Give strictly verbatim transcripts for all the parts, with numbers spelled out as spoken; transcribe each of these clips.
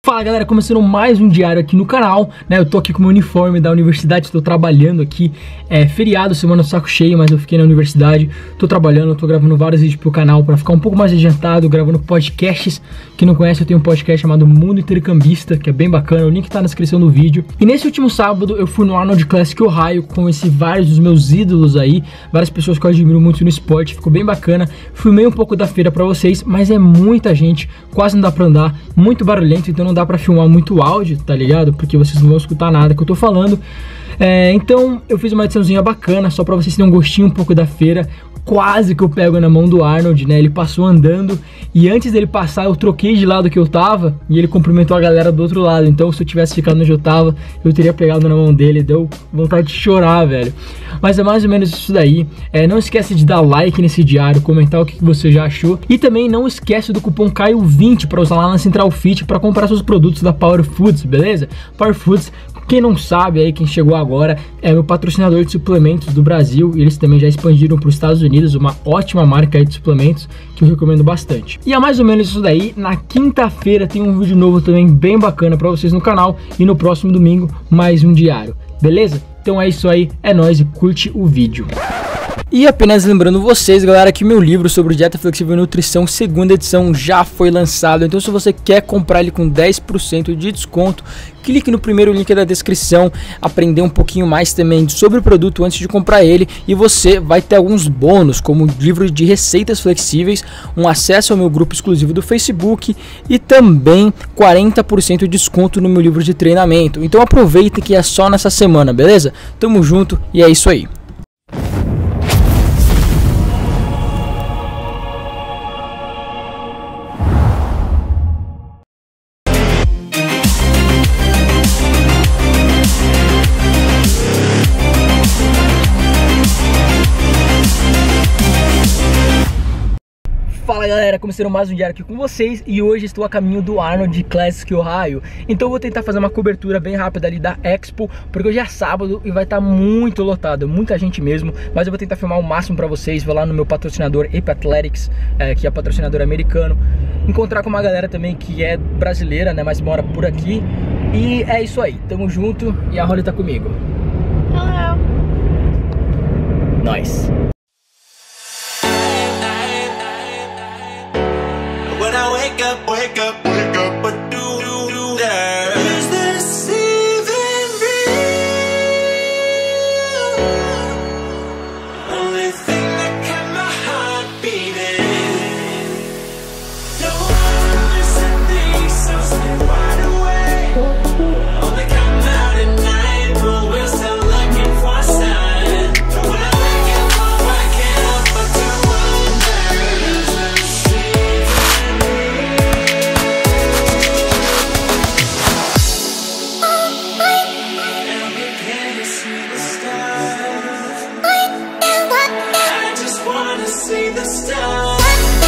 Fala galera, começando mais um diário aqui no canal, né? Eu tô aqui com o meu uniforme da universidade, estou trabalhando aqui, é feriado, semana do saco cheio, mas eu fiquei na universidade, tô trabalhando, tô gravando vários vídeos pro canal para ficar um pouco mais adiantado, gravando podcasts. Quem não conhece, eu tenho um podcast chamado Mundo Intercambista, que é bem bacana, o link tá na descrição do vídeo. E nesse último sábado eu fui no Arnold Classic Ohio, conheci vários dos meus ídolos aí, várias pessoas que eu admiro muito no esporte, ficou bem bacana. Filmei um pouco da feira pra vocês, mas é muita gente, quase não dá pra andar, muito barulhento, então não dá pra filmar muito áudio, tá ligado? Porque vocês não vão escutar nada que eu tô falando. É, então eu fiz uma ediçãozinha bacana, só pra vocês terem um gostinho um pouco da feira. Quase que eu pego na mão do Arnold, né? Ele passou andando e antes dele passar eu troquei de lado que eu tava e ele cumprimentou a galera do outro lado. Então se eu tivesse ficado onde eu tava, eu teria pegado na mão dele. Deu vontade de chorar, velho. Mas é mais ou menos isso daí. É, não esquece de dar like nesse diário, comentar o que você já achou. E também não esquece do cupom Caio vinte para usar lá na Central Fit para comprar seus produtos da Power Foods, beleza? Power Foods, quem não sabe aí, quem chegou agora, é meu patrocinador de suplementos do Brasil. E eles também já expandiram para os Estados Unidos, uma ótima marca aí de suplementos que eu recomendo bastante. E é mais ou menos isso daí. Na quinta-feira tem um vídeo novo também bem bacana para vocês no canal. E no próximo domingo, mais um diário, beleza? Então é isso aí, é nóis e curte o vídeo. E apenas lembrando vocês, galera, que meu livro sobre dieta flexível e nutrição, segunda edição, já foi lançado. Então se você quer comprar ele com dez por cento de desconto, clique no primeiro link da descrição, aprender um pouquinho mais também sobre o produto antes de comprar ele. E você vai ter alguns bônus, como livro de receitas flexíveis, um acesso ao meu grupo exclusivo do Facebook e também quarenta por cento de desconto no meu livro de treinamento. Então aproveita que é só nessa semana, beleza? Tamo junto e é isso aí. Fala galera, começando mais um diário aqui com vocês e hoje estou a caminho do Arnold Classic Ohio. Então eu vou tentar fazer uma cobertura bem rápida ali da Expo, porque hoje é sábado e vai estar muito lotado, muita gente mesmo. Mas eu vou tentar filmar o máximo pra vocês, vou lá no meu patrocinador Ape Athletics, é, que é patrocinador americano, encontrar com uma galera também que é brasileira, né, mas mora por aqui. E é isso aí, tamo junto e a Holly tá comigo. Hello. Nós. When I wake up, wake up, wake up, what do you do there? Is this even real? Only thing that kept my heart beating. No one missing things, so stay wide awake. Only come out at night, but we're still looking for a sign. When I wake up, I can't help but to wonder, is this even see the stars.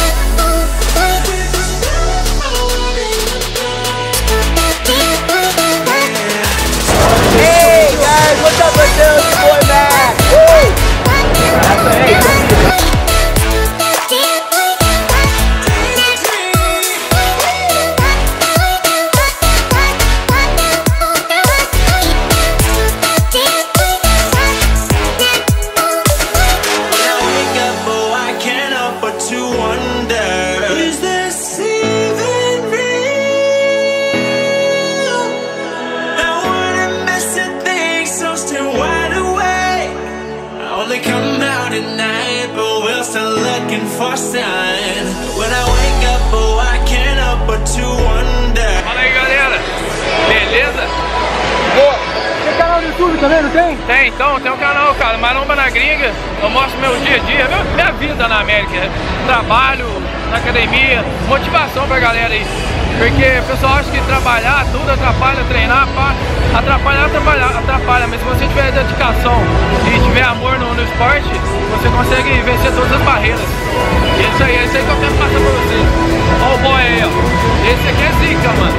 Hey guys, what's up with this boy back? Woo! That's hey. Come out at night, but we're still looking for a sign. When I wake up, oh, I can't help but to wonder. Fala aí galera, beleza? Boa. Tem canal no YouTube também, não tem? Tem, então, tem um canal, cara, Maromba na Gringa. Eu mostro meu dia a dia, meu, minha vida na América, né? Trabalho, na academia, motivação pra galera aí. Porque o pessoal acha que trabalhar tudo atrapalha, treinar, pá. Atrapalhar, atrapalha, atrapalha, mas se você tiver dedicação e tiver amor no, no esporte, você consegue vencer todas as barreiras. E é isso aí, é isso aí que eu quero passar pra vocês. Ó o boy aí, ó. Esse aqui é zica, mano.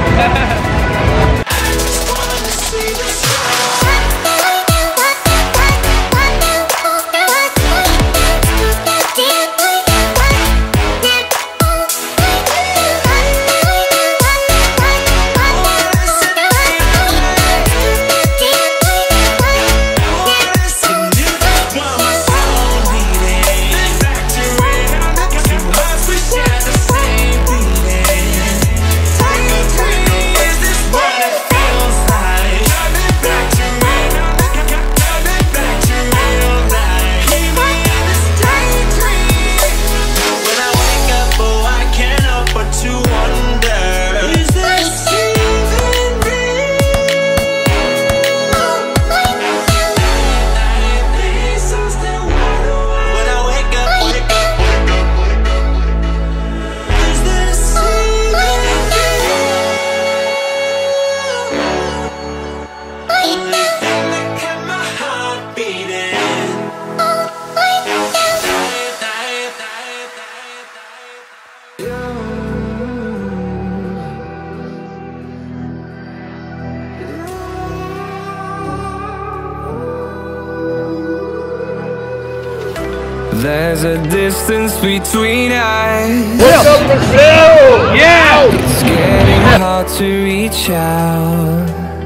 there's a distance between us. Yeah! It's getting hard to reach out.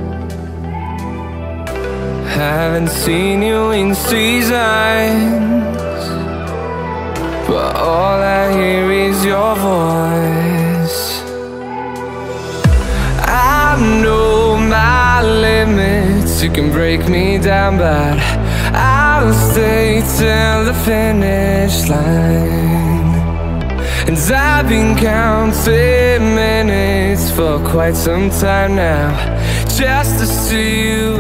Haven't seen you in seasons, but all I hear is your voice. I know my limits, you can break me down, but I'll stay till the finish line. And I've been counting minutes for quite some time now, just to see you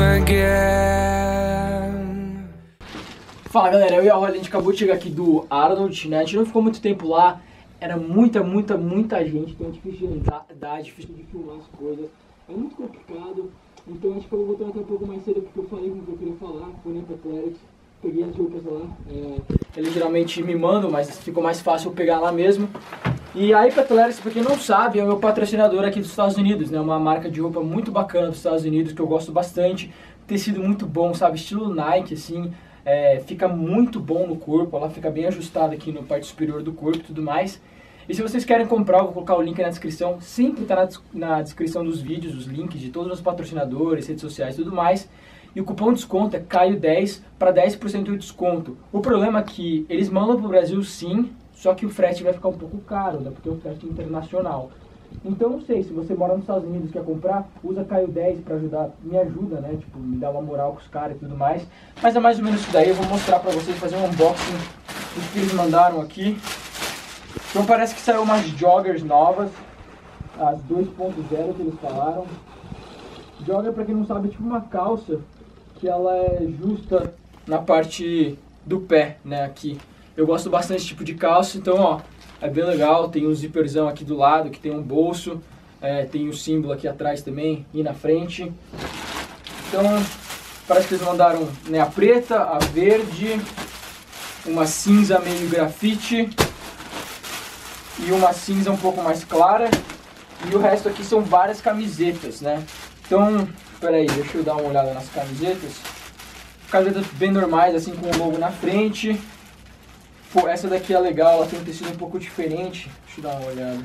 again. Fala galera, eu e a Holly, a gente acabou de chegar aqui do Arnold, né? A gente não ficou muito tempo lá, era muita, muita, muita gente, então é difícil de entrar, é difícil de filmar as coisas, é muito complicado. Então a gente acabou voltando até um pouco mais cedo porque eu falei com o que eu queria falar, fui na Petlerex, peguei as roupas lá, é, eles geralmente me mandam, mas ficou mais fácil eu pegar lá mesmo. E aí Petlerex, pra quem não sabe, é o meu patrocinador aqui dos Estados Unidos, né? Uma marca de roupa muito bacana dos Estados Unidos, que eu gosto bastante, tecido muito bom, sabe, estilo Nike, assim, é, fica muito bom no corpo, ela fica bem ajustada aqui na parte superior do corpo e tudo mais. E se vocês querem comprar, eu vou colocar o link na descrição, sempre está na, na descrição dos vídeos, os links de todos os patrocinadores, redes sociais e tudo mais. E o cupom de desconto é Caio dez para dez por cento de desconto. O problema é que eles mandam para o Brasil sim, só que o frete vai ficar um pouco caro, né, porque é um frete internacional. Então não sei, se você mora nos Estados Unidos e quer comprar, usa Caio dez para ajudar, me ajuda, né, tipo, me dá uma moral com os caras e tudo mais. Mas é mais ou menos isso daí, eu vou mostrar para vocês, fazer um unboxing do que eles mandaram aqui. Então parece que saiu umas joggers novas, as dois ponto zero que eles falaram. Jogger, pra quem não sabe, é tipo uma calça que ela é justa na parte do pé, né, aqui. Eu gosto bastante desse tipo de calça, então ó, é bem legal, tem um zíperzão aqui do lado, que tem um bolso, é, tem o símbolo aqui atrás também e na frente. Então parece que eles mandaram, né, a preta, a verde, uma cinza meio grafite e uma cinza um pouco mais clara, e o resto aqui são várias camisetas, né? Então, peraí, deixa eu dar uma olhada nas camisetas. Camisetas bem normais, assim, com o logo na frente. Pô, essa daqui é legal, ela tem um tecido um pouco diferente. Deixa eu dar uma olhada.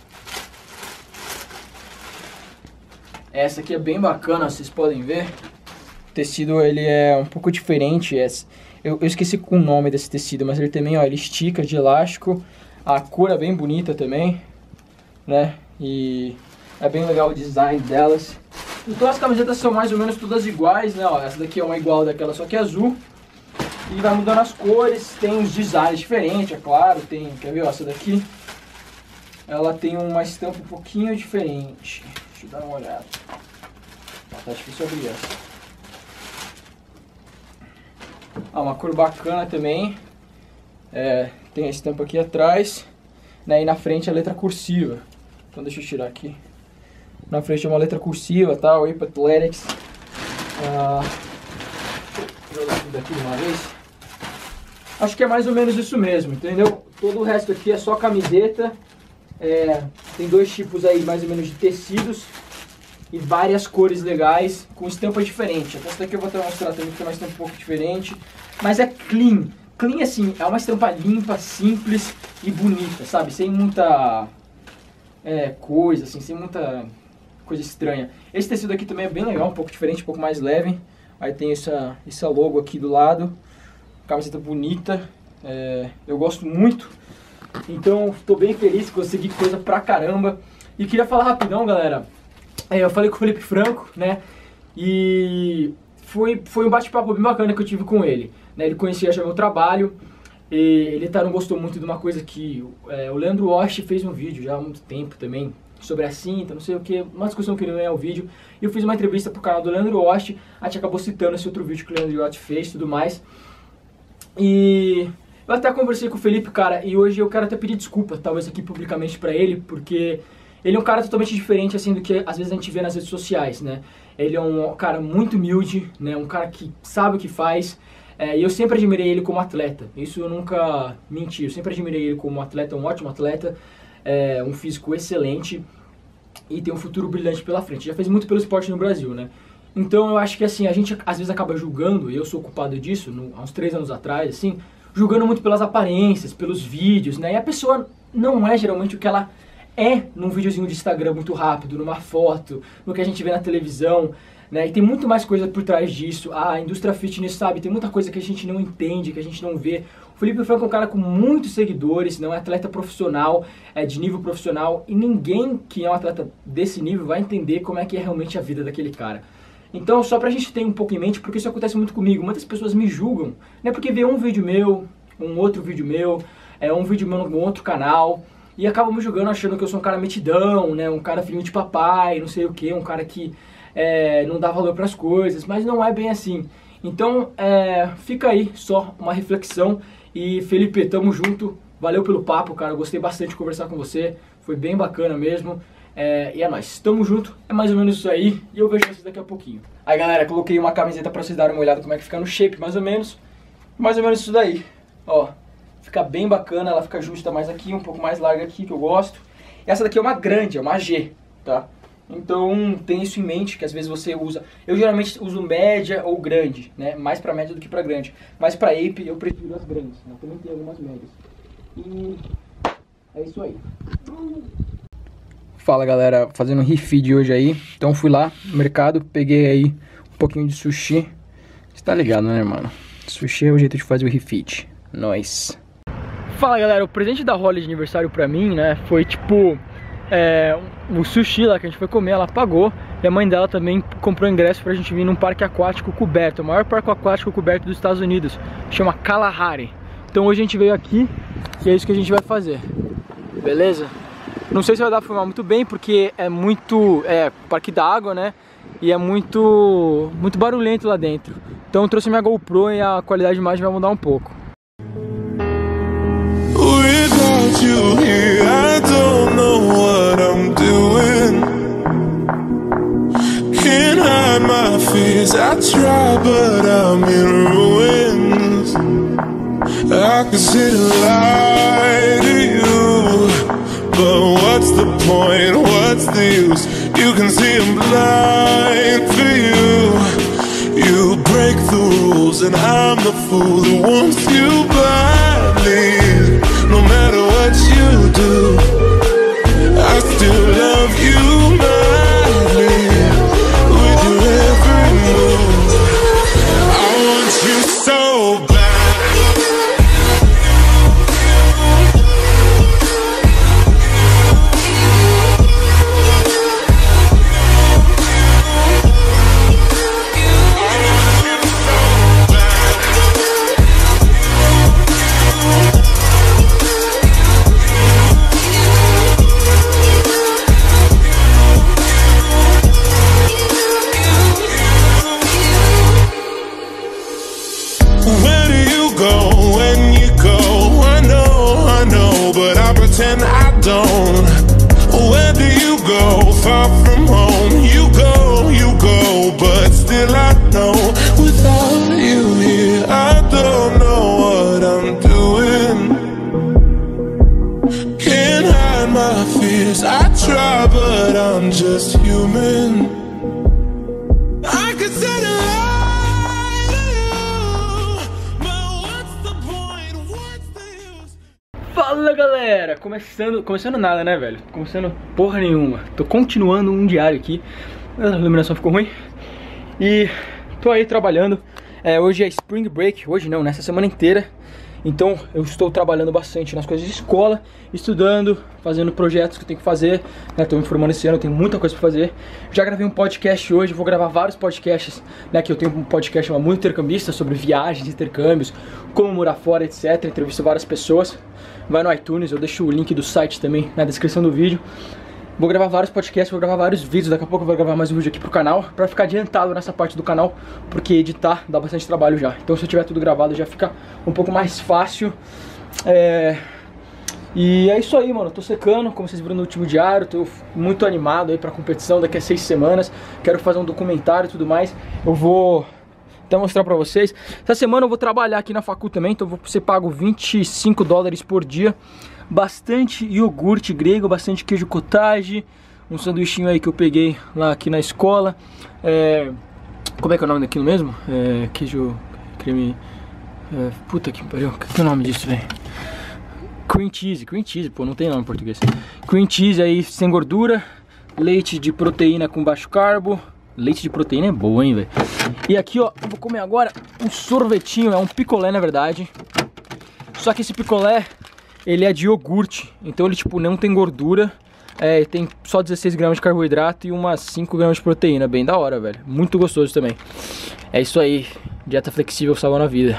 Essa aqui é bem bacana, vocês podem ver. O tecido, ele é um pouco diferente. Eu, eu esqueci o nome desse tecido, mas ele também, ó, ele estica de elástico. A cor é bem bonita também, né? E é bem legal o design delas. Então as camisetas são mais ou menos todas iguais, né? Ó, essa daqui é uma igual daquela, só que é azul. E vai mudando as cores, tem uns designs diferentes, é claro. Tem, quer ver, ó, essa daqui? Ela tem uma estampa um pouquinho diferente. Deixa eu dar uma olhada. Ó, tá difícil abrir essa. Ah, uma cor bacana também. É, tem a estampa aqui atrás, né, e na frente a letra cursiva. Então deixa eu tirar aqui. Na frente é uma letra cursiva, tá? O Petlerex. Ah, vou jogar tudo aqui de uma vez. Acho que é mais ou menos isso mesmo, entendeu? Todo o resto aqui é só camiseta. É, tem dois tipos aí mais ou menos de tecidos e várias cores legais com estampa diferente. Essa daqui eu vou até mostrar também, que tem uma estampa um pouco diferente, mas é clean. Clean assim, é uma estampa limpa, simples e bonita, sabe? Sem muita é, coisa, assim, sem muita coisa estranha. Esse tecido aqui também é bem legal, um pouco diferente, um pouco mais leve. Aí tem essa, essa logo aqui do lado. Camiseta bonita, é, eu gosto muito. Então estou bem feliz, consegui coisa pra caramba. E queria falar rapidão, galera. É, eu falei com o Felipe Franco, né? E foi, foi um bate-papo bem bacana que eu tive com ele. Né, ele conhecia já meu trabalho, e ele tá, não gostou muito de uma coisa que é, o Leandro Walsh fez um vídeo já há muito tempo também, sobre a cinta, não sei o que, uma discussão que ele não é o vídeo, e eu fiz uma entrevista pro canal do Leandro Walsh, a gente acabou citando esse outro vídeo que o Leandro Walsh fez e tudo mais, e eu até conversei com o Felipe, cara, e hoje eu quero até pedir desculpa, talvez aqui publicamente pra ele, porque ele é um cara totalmente diferente, assim, do que às vezes a gente vê nas redes sociais, né, ele é um cara muito humilde, né, um cara que sabe o que faz. É, e eu sempre admirei ele como atleta, isso eu nunca menti, eu sempre admirei ele como atleta, um ótimo atleta, é, um físico excelente e tem um futuro brilhante pela frente. Já fez muito pelo esporte no Brasil, né? Então eu acho que assim, a gente às vezes acaba julgando, e eu sou culpado disso, no, há uns três anos atrás, assim, julgando muito pelas aparências, pelos vídeos, né? E a pessoa não é geralmente o que ela é num videozinho de Instagram muito rápido, numa foto, no que a gente vê na televisão, né? E tem muito mais coisa por trás disso. A indústria fitness, sabe, tem muita coisa que a gente não entende, que a gente não vê. O Felipe Franco é um cara com muitos seguidores, não é atleta profissional, é de nível profissional, e ninguém que é um atleta desse nível vai entender como é que é realmente a vida daquele cara. Então, só pra gente ter um pouco em mente, porque isso acontece muito comigo, muitas pessoas me julgam, né? Porque vê um vídeo meu, um outro vídeo meu, é um vídeo meu num outro canal, e acabam me julgando achando que eu sou um cara metidão, né? Um cara filhinho de papai, não sei o que, um cara que é, não dá valor pras coisas, mas não é bem assim. Então, é, fica aí só uma reflexão. E Felipe, tamo junto, valeu pelo papo, cara, eu gostei bastante de conversar com você, foi bem bacana mesmo. É, e é nóis, tamo junto, é mais ou menos isso aí, e eu vejo vocês daqui a pouquinho. Aí galera, coloquei uma camiseta pra vocês darem uma olhada como é que fica no shape, mais ou menos. Mais ou menos isso daí, ó. Fica bem bacana, ela fica justa mais aqui, um pouco mais larga aqui, que eu gosto. E essa daqui é uma grande, é uma G, tá? Então tem isso em mente, que às vezes você usa... Eu geralmente uso média ou grande, né? Mais pra média do que pra grande. Mas pra ape eu prefiro as grandes, né? Também tem algumas médias. E é isso aí. Fala galera, fazendo um refeed hoje aí. Então fui lá no mercado, peguei aí um pouquinho de sushi. Você tá ligado, né, mano? Sushi é o jeito de fazer o refeed. Nóis. Fala galera, o presente da Holly de aniversário pra mim, né, foi tipo é, o sushi lá que a gente foi comer, ela pagou. E a mãe dela também comprou ingresso pra gente vir num parque aquático coberto, o maior parque aquático coberto dos Estados Unidos, chama Kalahari. Então hoje a gente veio aqui e é isso que a gente vai fazer, beleza? Não sei se vai dar pra filmar muito bem, porque é muito, é, parque da água, né? E é muito, muito barulhento lá dentro. Então eu trouxe minha GoPro e a qualidade de imagem vai mudar um pouco. Without you here, I don't know what I'm doing. Can't hide my fears, I try but I'm in ruins. I could sit and lie to you, but what's the point, what's the use? You can see I'm blind for you. You break the rules and I'm the fool who wants you badly. No matter what you do, I still love you madly. With your every move, I want you so bad. I don't. Where do you go? Far from home. You go, you go, but still I know. Without you here, I don't know what I'm doing. Can't hide my fears. I try, but I'm just human. I could say Fala galera, começando, começando nada né velho, começando porra nenhuma, tô continuando um diário aqui, a iluminação ficou ruim e tô aí trabalhando, é, hoje é Spring Break, hoje não, nessa semana inteira, então eu estou trabalhando bastante nas coisas de escola, estudando, fazendo projetos que eu tenho que fazer, né, tô me formando esse ano, eu tenho muita coisa pra fazer, já gravei um podcast hoje, vou gravar vários podcasts, né, que eu tenho um podcast chamado Mundo Intercambista sobre viagens, intercâmbios, como morar fora, etc, entrevisto várias pessoas. Vai no iTunes, eu deixo o link do site também na descrição do vídeo. Vou gravar vários podcasts, vou gravar vários vídeos. Daqui a pouco eu vou gravar mais um vídeo aqui pro canal, pra ficar adiantado nessa parte do canal, porque editar dá bastante trabalho já. Então se eu tiver tudo gravado já fica um pouco mais fácil. É... E é isso aí, mano, eu tô secando, como vocês viram no último diário. Tô muito animado aí pra competição daqui a seis semanas. Quero fazer um documentário e tudo mais. Eu vou até mostrar pra vocês. Essa semana eu vou trabalhar aqui na facu também, então eu vou ser pago vinte e cinco dólares por dia. Bastante iogurte grego, bastante queijo cottage, um sanduichinho aí que eu peguei lá aqui na escola. É... Como é que é o nome daquilo mesmo? É... Queijo... creme... É, puta que pariu, o que é o nome disso, velho? Cream cheese, cream cheese, pô, não tem nome em português. Cream cheese aí sem gordura, leite de proteína com baixo carbo. Leite de proteína é boa, hein, velho? E aqui, ó, eu vou comer agora um sorvetinho, é um picolé, na verdade. Só que esse picolé, ele é de iogurte, então ele, tipo, não tem gordura. É, tem só dezesseis gramas de carboidrato e umas cinco gramas de proteína, bem da hora, velho. Muito gostoso também. É isso aí, dieta flexível salvando a vida.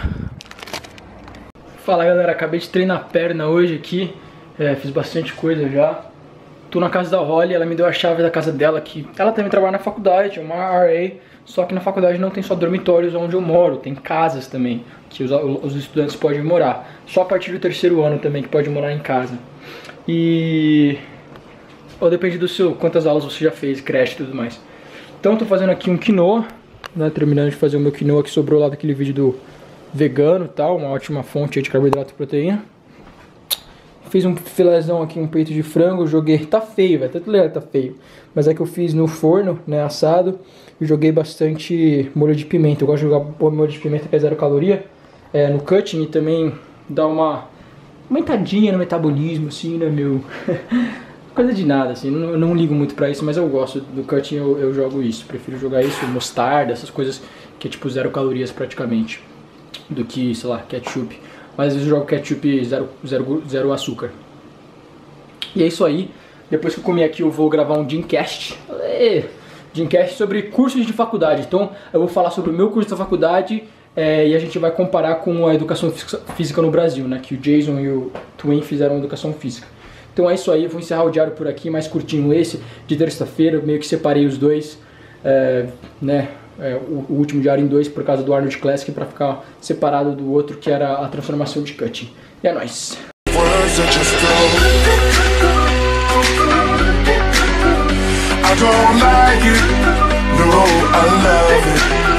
Fala, galera, acabei de treinar a perna hoje aqui, é, fiz bastante coisa já. Tô na casa da Holly, ela me deu a chave da casa dela aqui. Ela também trabalha na faculdade, é uma R A, só que na faculdade não tem só dormitórios onde eu moro, tem casas também, que os, os estudantes podem morar. Só a partir do terceiro ano também que pode morar em casa. E... ou depende do seu, quantas aulas você já fez, creche e tudo mais. Então tô fazendo aqui um quinoa, né, terminando de fazer o meu quinoa que sobrou lá daquele vídeo do vegano e tal, uma ótima fonte de carboidrato e proteína. Fiz um filézão aqui, um peito de frango, joguei, tá feio, velho, tanto legal, tá feio. Mas é que eu fiz no forno, né, assado, e joguei bastante molho de pimenta. Eu gosto de jogar molho de pimenta que é zero caloria, é, no cutting, e também dá uma aumentadinha no metabolismo, assim, né, meu... coisa de nada, assim, não, não ligo muito pra isso, mas eu gosto do cutting, eu, eu jogo isso. Prefiro jogar isso, mostarda, essas coisas que é tipo zero calorias praticamente, do que, sei lá, ketchup. Mas às vezes eu jogo ketchup zero, zero, zero açúcar. E é isso aí. Depois que eu comer aqui eu vou gravar um Gyncast. Gyncast sobre cursos de faculdade. Então eu vou falar sobre o meu curso da faculdade é, e a gente vai comparar com a educação física no Brasil, né? Que o Jason e o Twin fizeram educação física. Então é isso aí, eu vou encerrar o diário por aqui, mais curtinho esse, de terça-feira, meio que separei os dois, é, né, é, o, o último diário em dois por causa do Arnold Classic, pra ficar separado do outro, que era a transformação de cutting. E é nóis! I don't like it, no, I love it.